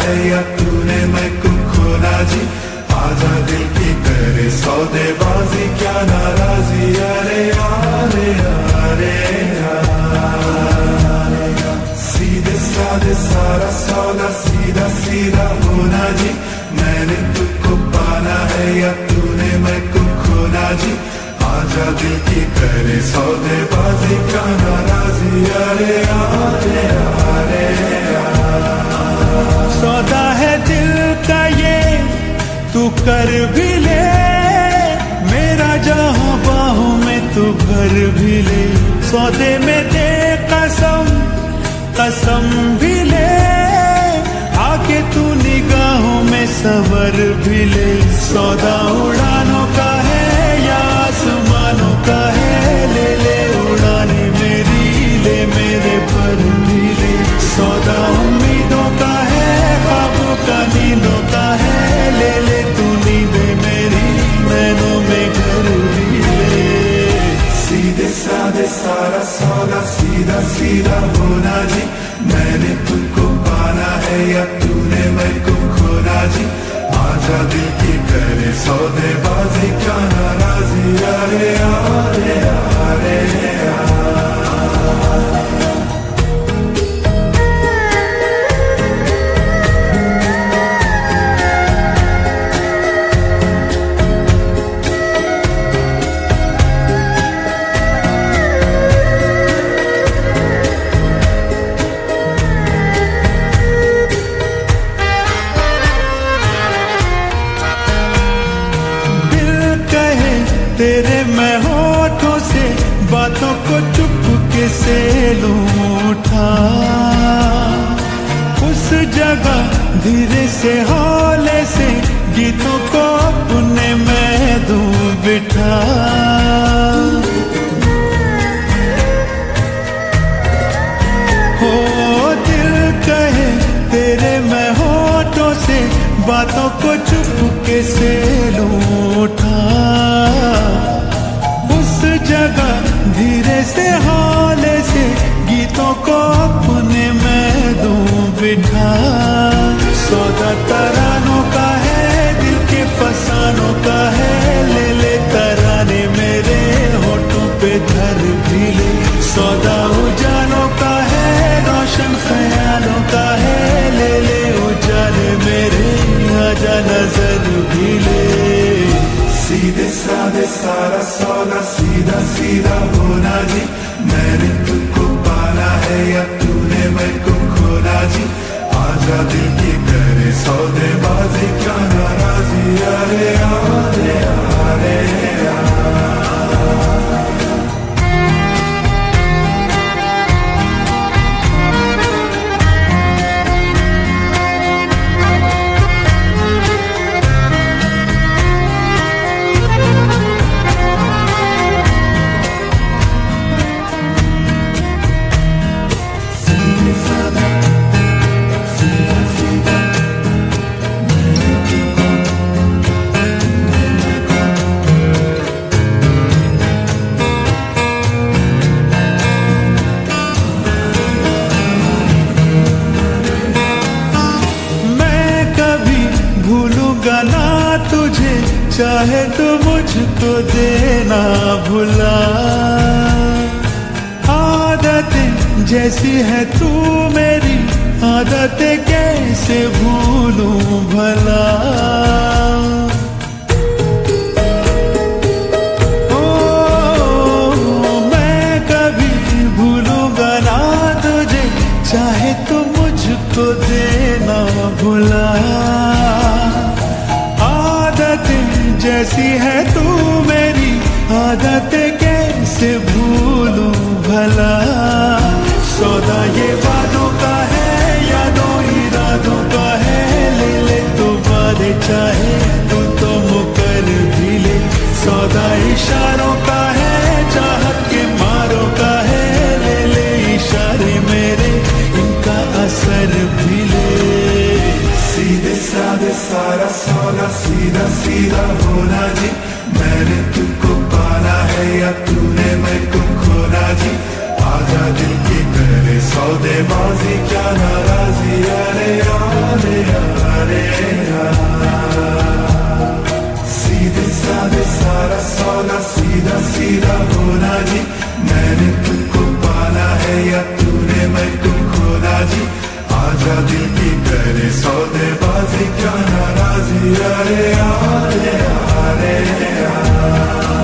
है या तूने मैं को खोना जी, आजा दिल की करे सौदेबाजी, क्या नाराजी, अरे यारे यारे सीधे साधे सारा सौदा, सीधा सीधा होना जी, मैंने तुझको पाना है या तूने मैं को खोना जी, आजा दिल की करे सौदेबाजी, क्या नाराजी, अरे यारे यारे सौदा है दिल का ये तू कर भी ले, मेरा जहां बाहों में तू भर भी ले, सौदे में दे कसम कसम भी ले, आके तू निगाहों में सवर भी ले, सौदा उड़ानों का है या आसमानों का है, ले ले उड़ाने मेरी, ले मेरे पर भी ले, सौदा उम्मीदों का है, ख्वाबों का नींदों का है, ले ले तू नींदे मेरी, नैनों में घर भी ले, सीधे साधे सारा सौदा, सीधा सीधा होना जी, मैंने तुझको पाना है या तूने मैं को खोना जी, आजा दिल की करे सौदेबाजी, क्या नाराजी, अरे यारे यारे तेरे मैं होठों से बातों को चुपके से लूं उठा, उस जगह धीरे से हौले से गीतों को अपने मैं दूं बिठा, हो दिल कहे तेरे मैं होठों से बातों को चुपके से लूं उठा, उस जगह धीरे से हौले से गीतों को अपने मैं दूं बिठा, सौदा तरानों का है, दिल के फसानों का है, ले ले तराने मेरे होठों पे धर भी ले, सौदा उजालों का है, रोशन ख्यालों का है, ले ले उजाले मेरे, आजा नजर भी ले, सीधे साधे सारा सौदा, सीधा सीधा होना जी, मैंने तुझको पाना है या तूने मैं को खोना जी, आजा दिल की करे सौदेबाजी, क्या नाराजी, अरे यारे यारे ना तुझे, चाहे तो मुझको देना भुला, आदतें जैसी है तू मेरी, आदतें कैसे भूलूं भला, ओ मैं कभी भूलूंगा ना तुझे, चाहे तो मुझको देना भुला, जैसी है तू मेरी, आदतें कैसे भूलूं भला, सौदा ये वादों का है, यादों इरादों का है, ले ले तो वादे चाहे तू तो मुकर भी ले, सौदा इशारों का है, चाहत के मारों का है, ले ले इशारे मेरे, इनका असर भी ले, सीधे साधे सारा सौदा, सीधा सीधा होना जी, मैंने तुझको पाना है या तूने मैं को खोना जी, आजा दिल की करे सौदेबाजी, क्या नाराजी, अरे यारे की करे सौदेबाजी क्या नाराजी, अरे यारे यारे यार।